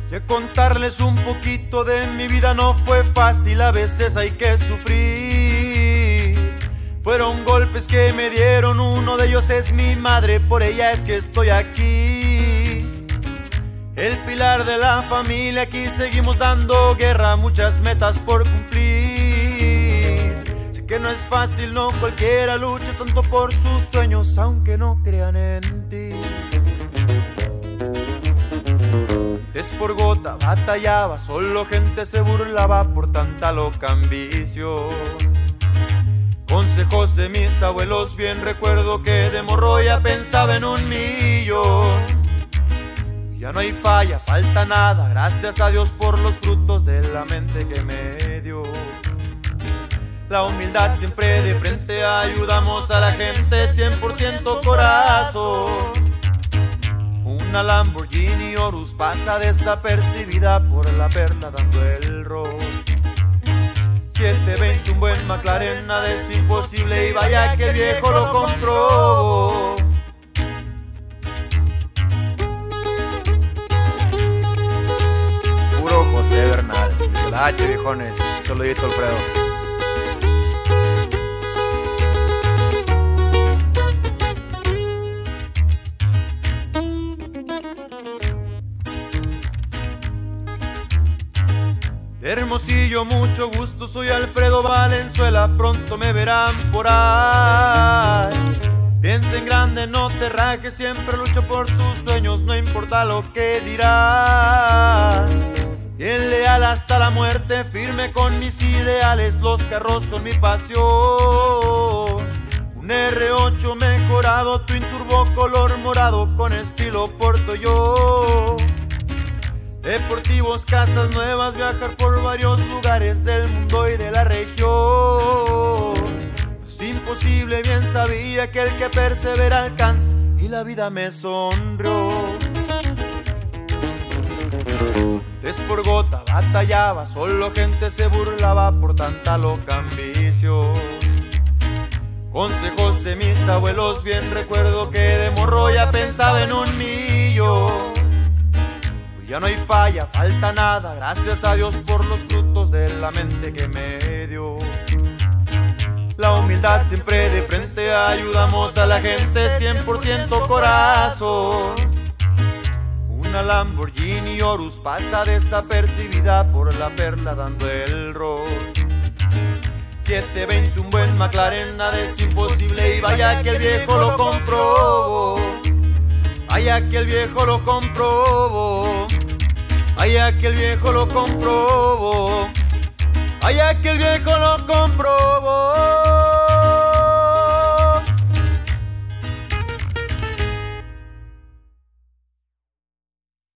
Que contarles un poquito de mi vida no fue fácil, a veces hay que sufrir. Fueron golpes que me dieron, uno de ellos es mi madre, por ella es que estoy aquí. El pilar de la familia, aquí seguimos dando guerra, muchas metas por cumplir. Sé que no es fácil, no cualquiera lucha tanto por sus sueños, aunque no crean en ti. Por gota batallaba, solo gente se burlaba por tanta loca ambición. Consejos de mis abuelos, bien recuerdo que de morro ya pensaba en 1.000.000. Ya no hay falla, falta nada, gracias a Dios por los frutos de la mente que me dio. La humildad siempre de frente, ayudamos a la gente 100% corazón. Una Lamborghini Horus pasa desapercibida por la perla dando el rol. 720, un buen McLaren, nada es imposible y vaya que el viejo lo compró. Puro José Bernal, de la H, viejones. Saludito, Alfredo. Hermosillo, mucho gusto, soy Alfredo Valenzuela, pronto me verán por ahí. Piensa en grande, no te rajes, siempre lucho por tus sueños, no importa lo que dirán. Bien leal hasta la muerte, firme con mis ideales, los carros son mi pasión. Un R8 mejorado, Twin Turbo color morado, con estilo porto yo. Deportivos, casas nuevas, viajar por varios lugares del mundo y de la región. Es imposible, bien sabía que el que persevera alcanza, y la vida me sonrió. Por gota batallaba, solo gente se burlaba por tanta loca ambición. Consejos de mis abuelos, bien recuerdo que de morro ya pensaba en 1.000.000. Ya no hay falla, falta nada, gracias a Dios por los frutos de la mente que me dio. La humildad siempre de frente, ayudamos a la gente 100% corazón. Una Lamborghini Horus pasa desapercibida por la perla dando el rol. 720, un buen McLaren, nada es imposible y vaya que el viejo lo comprobó. Vaya que el viejo lo comprobó. Vaya que el viejo lo comprobó. Vaya que el viejo lo comprobó.